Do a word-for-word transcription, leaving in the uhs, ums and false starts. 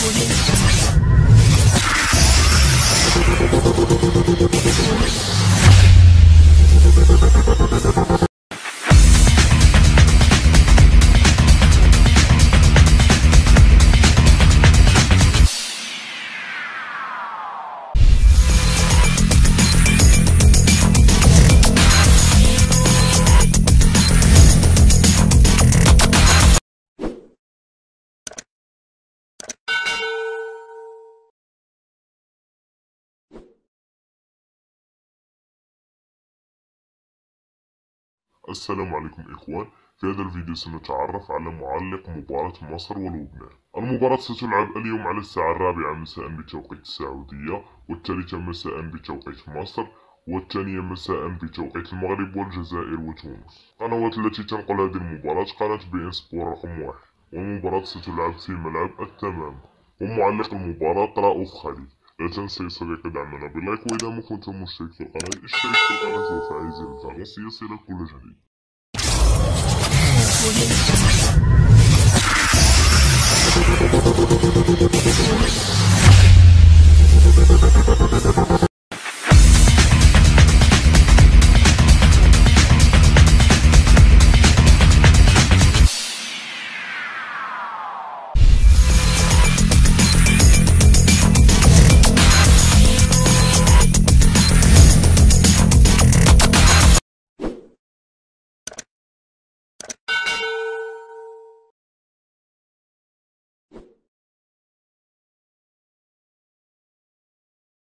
السلام عليكم إخوان. في هذا الفيديو سنتعرف على معلق مباراة مصر ولبنان. المباراة ستلعب اليوم على الساعة الرابعة مساء بتوقيت السعودية، والثالثة مساء بتوقيت مصر، والثانية مساء بتوقيت المغرب والجزائر وتونس. القنوات التي تنقل هذه المباراة قناة بي إن سبور رقم واحد، والمباراة ستلعب في ملعب التمام. ومعلق المباراة رؤوف خليل. لا تنسى يا صديقي دعمنا باللايك، وإذا ما كنت مشترك في القناة اشترك في القناة وفعل زر الجرس ليصلك كل جديد.